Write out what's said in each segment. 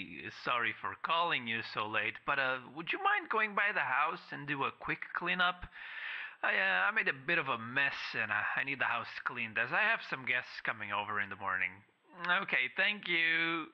Hey, sorry for calling you so late, but would you mind going by the house and do a quick cleanup? I made a bit of a mess and I need the house cleaned as I have some guests coming over in the morning. Okay, thank you.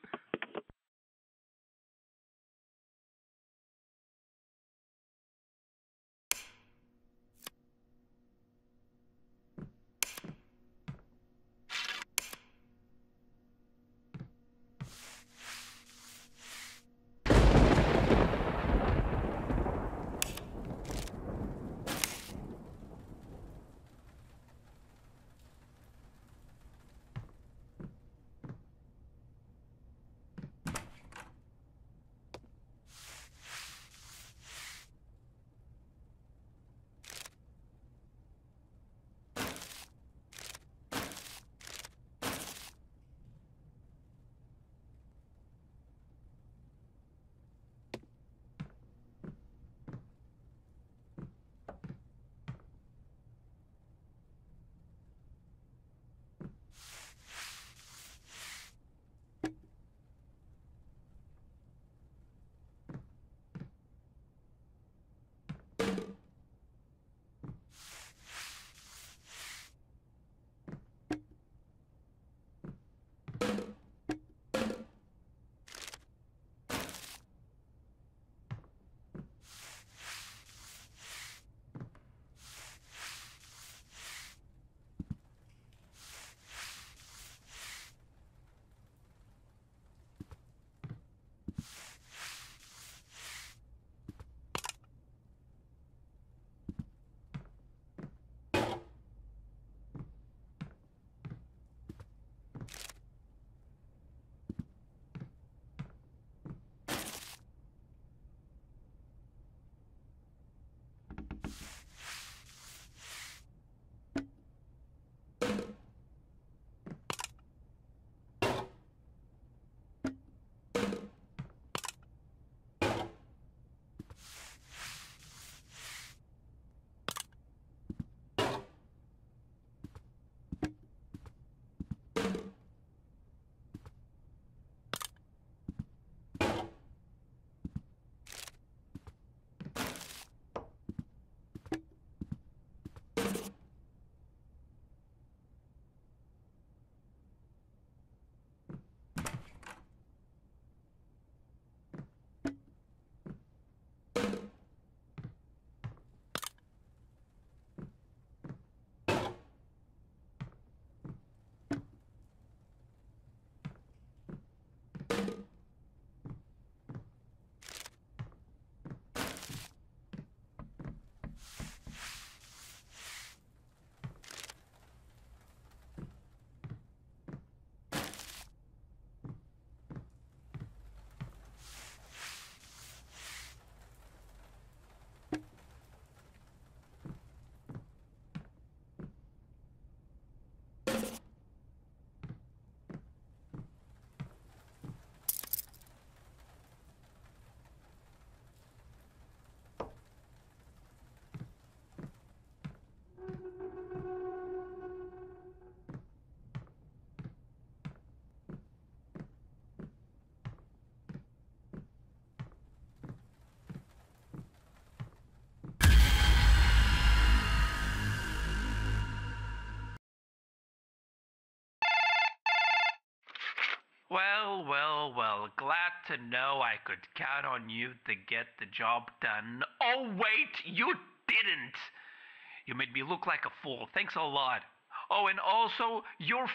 Well, glad to know I could count on you to get the job done. Oh, wait, you didn't! You made me look like a fool. Thanks a lot. Oh, and also, you're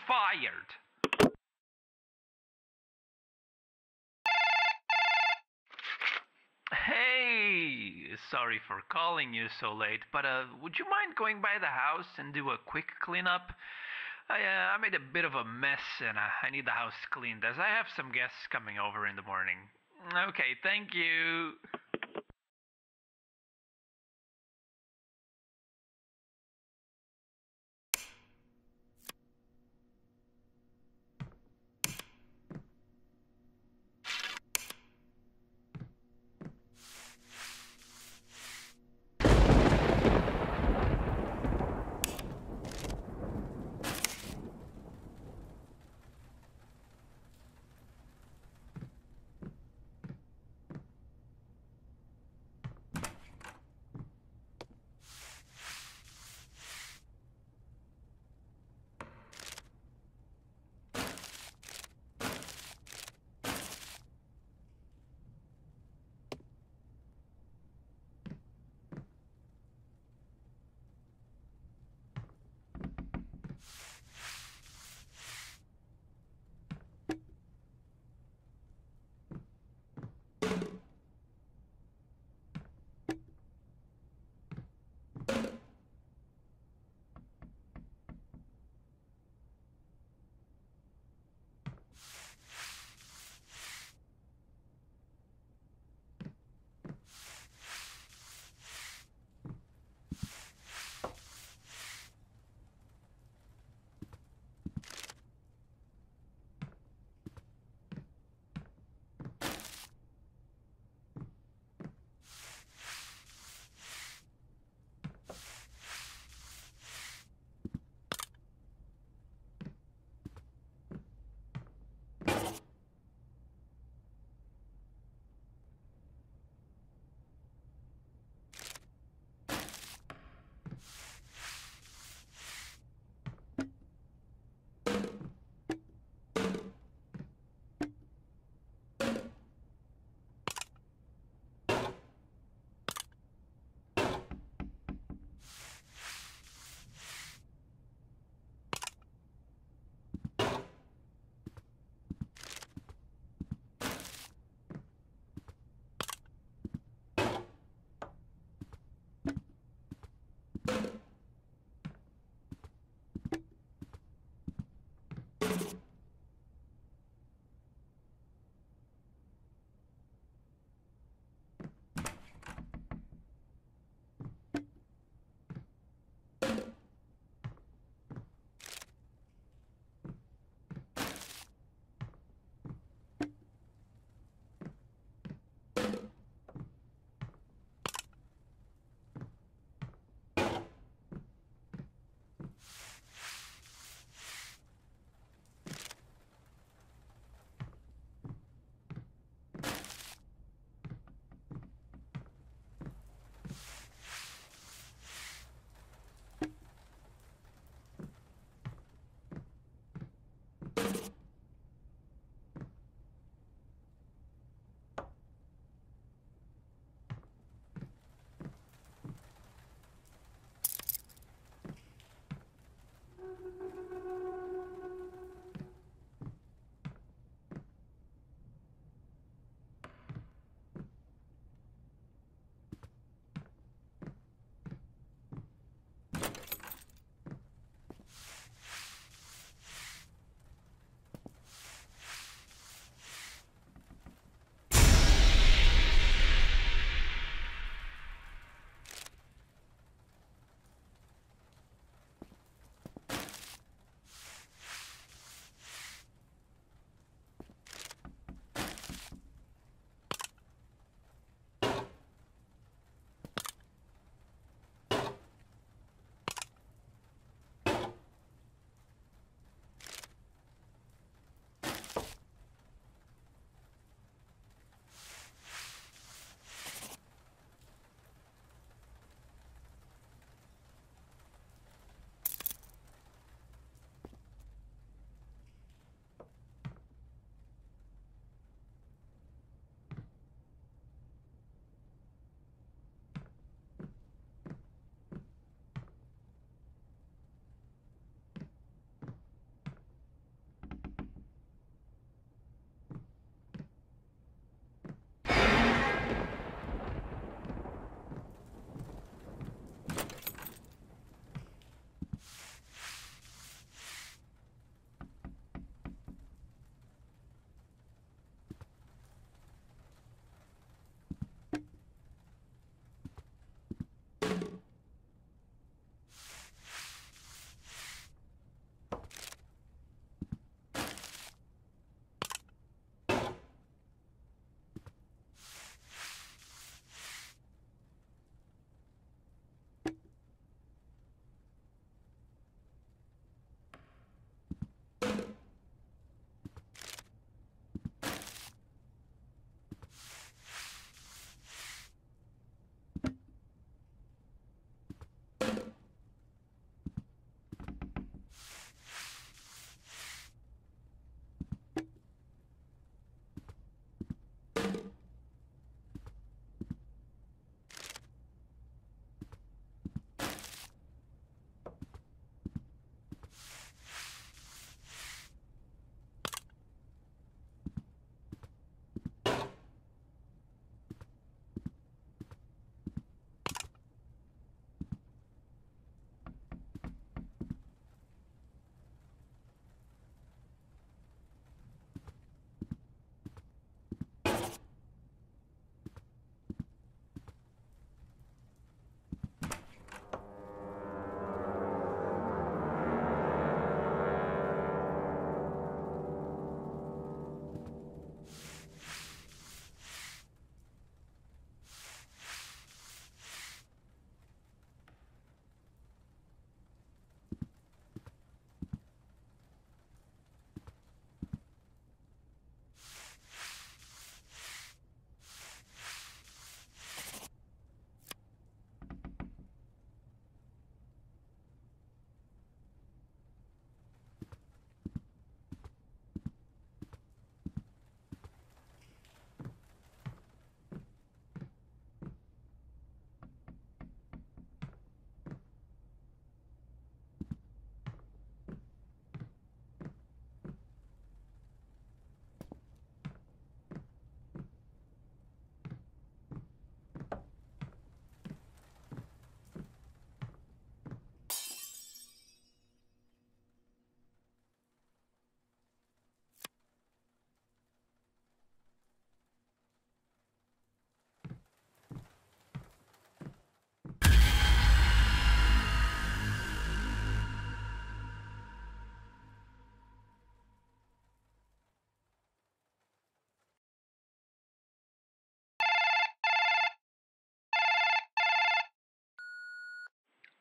fired. Hey, sorry for calling you so late, but would you mind going by the house and do a quick cleanup? I made a bit of a mess and I need the house cleaned as I have some guests coming over in the morning. Okay, thank you.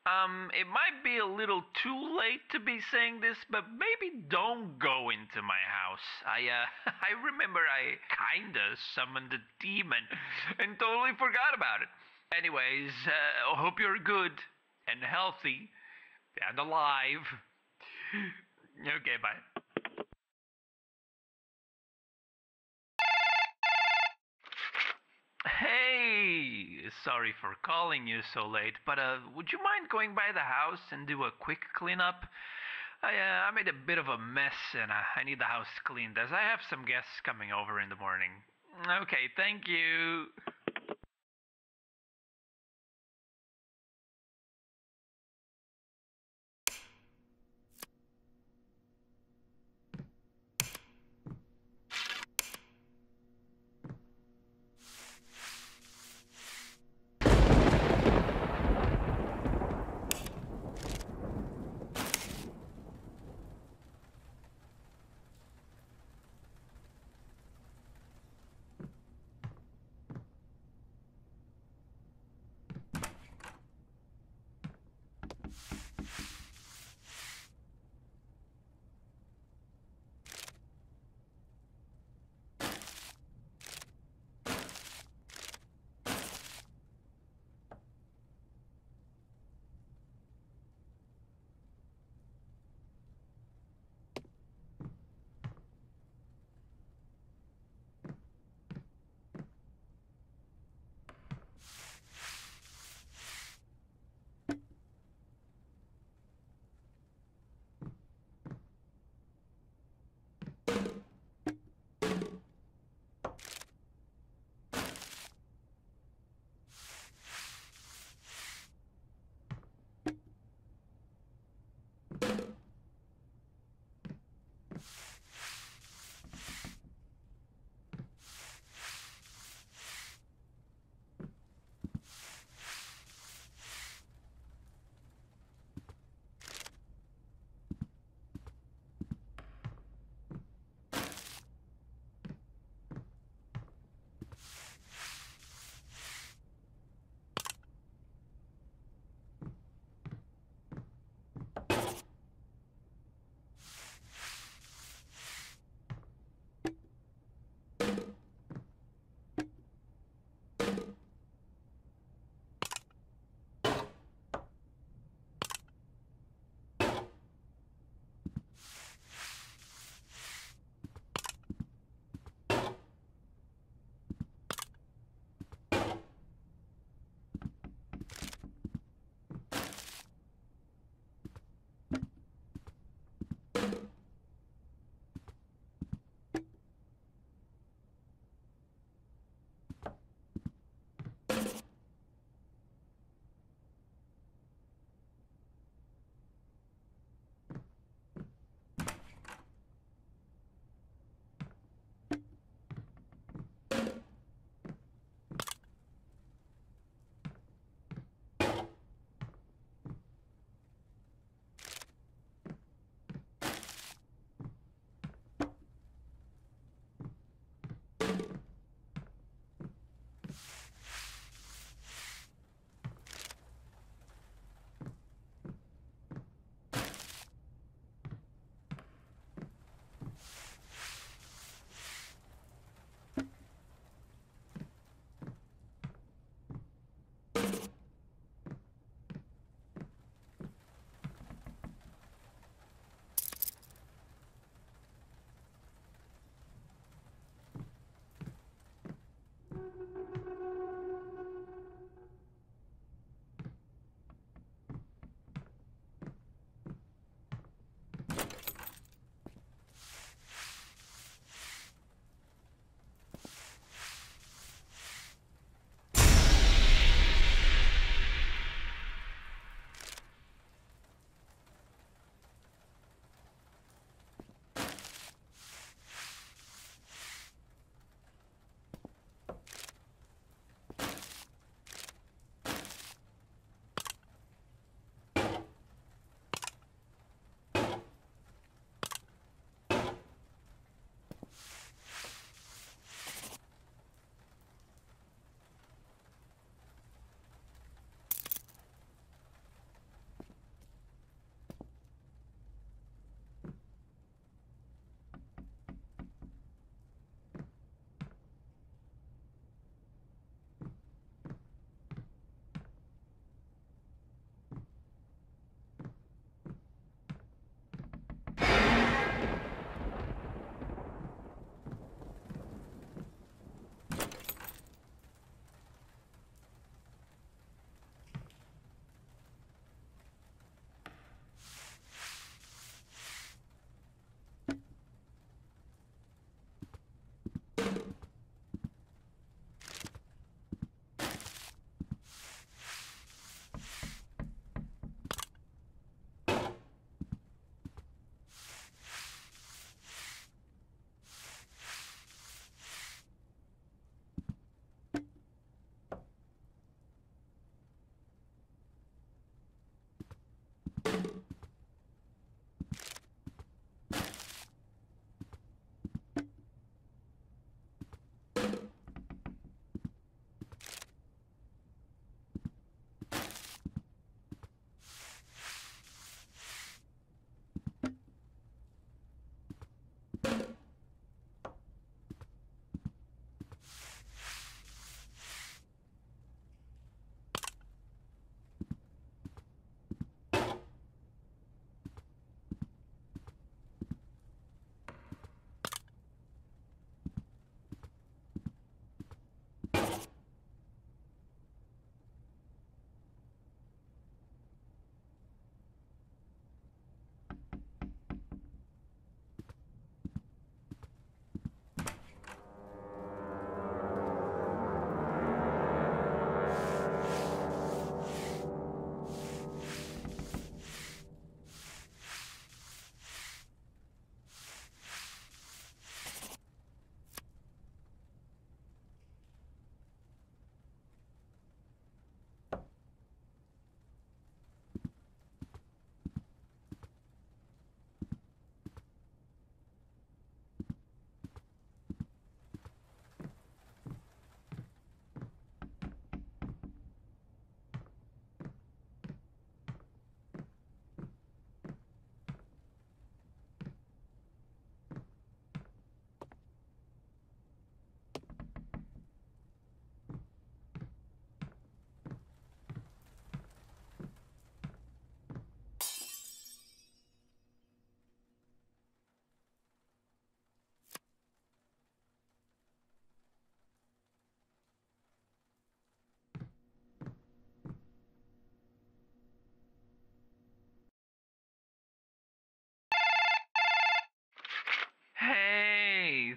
It might be a little too late to be saying this, but maybe don't go into my house. I remember I kinda summoned a demon and totally forgot about it. Anyways, hope you're good and healthy and alive. Okay, bye. Hey, sorry for calling you so late, but would you mind going by the house and do a quick cleanup? I made a bit of a mess and I need the house cleaned as I have some guests coming over in the morning. Okay, thank you.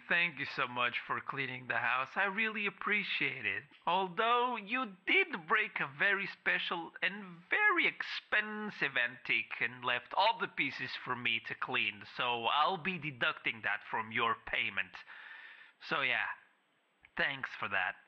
thank you so much for cleaning the house. I really appreciate it. Although you did break a very special and very expensive antique and left all the pieces for me to clean, so I'll be deducting that from your payment. So yeah, thanks for that.